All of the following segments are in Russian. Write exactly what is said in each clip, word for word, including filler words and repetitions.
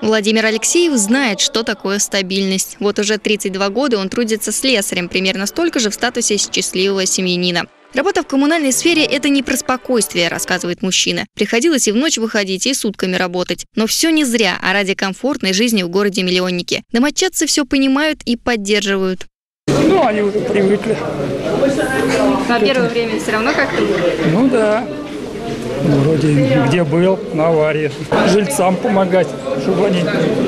Владимир Алексеев знает, что такое стабильность. Вот уже тридцать два года он трудится слесарем, примерно столько же в статусе счастливого семьянина. Работа в коммунальной сфере – это не про спокойствие, рассказывает мужчина. Приходилось и в ночь выходить, и сутками работать. Но все не зря, а ради комфортной жизни в городе-миллионнике. Домочадцы все понимают и поддерживают. Ну, они уже привыкли. На первое время все равно как-то? Ну да. Вроде где был, на аварии. Жильцам помогать, чтобы они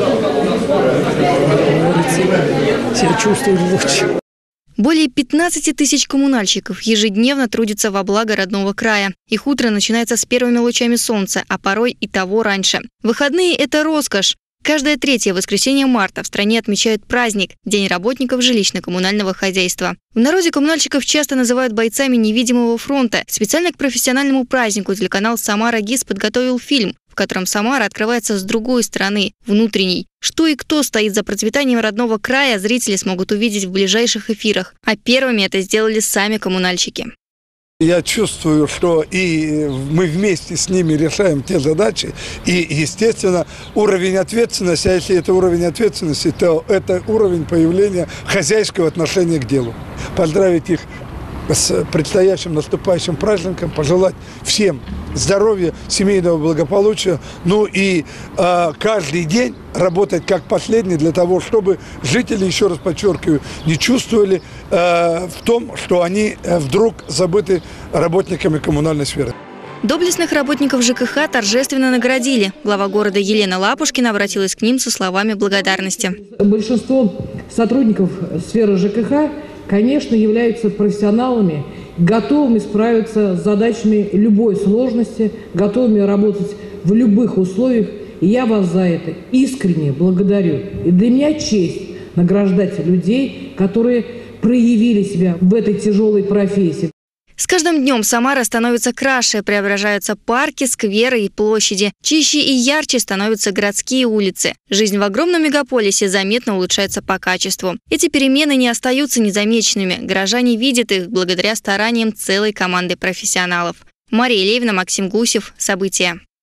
себя чувствовали лучше. Более пятнадцати тысяч коммунальщиков ежедневно трудятся во благо родного края. Их утро начинается с первыми лучами солнца, а порой и того раньше. Выходные – это роскошь. Каждое третье воскресенье марта в стране отмечают праздник – День работников жилищно-коммунального хозяйства. В народе коммунальщиков часто называют бойцами невидимого фронта. Специально к профессиональному празднику телеканал «Самара ГИС» подготовил фильм, в котором Самара открывается с другой стороны – внутренней. Что и кто стоит за процветанием родного края, зрители смогут увидеть в ближайших эфирах. А первыми это сделали сами коммунальщики. Я чувствую, что и мы вместе с ними решаем те задачи, и, естественно, уровень ответственности, а если это уровень ответственности, то это уровень появления хозяйского отношения к делу. Поздравить их с предстоящим наступающим праздником, пожелать всем здоровья, семейного благополучия, ну и э, каждый день работать как последний для того, чтобы жители, еще раз подчеркиваю, не чувствовали э, в том, что они э, вдруг забыты работниками коммунальной сферы. Доблестных работников ЖКХ торжественно наградили. Глава города Елена Лапушкина обратилась к ним со словами благодарности. Большинство сотрудников сферы ЖКХ, конечно, являются профессионалами, готовыми справиться с задачами любой сложности, готовыми работать в любых условиях. И я вас за это искренне благодарю. И для меня честь награждать людей, которые проявили себя в этой тяжелой профессии. С каждым днем Самара становится краше, преображаются парки, скверы и площади. Чище и ярче становятся городские улицы. Жизнь в огромном мегаполисе заметно улучшается по качеству. Эти перемены не остаются незамеченными. Горожане видят их благодаря стараниям целой команды профессионалов. Мария Левина, Максим Гусев. События.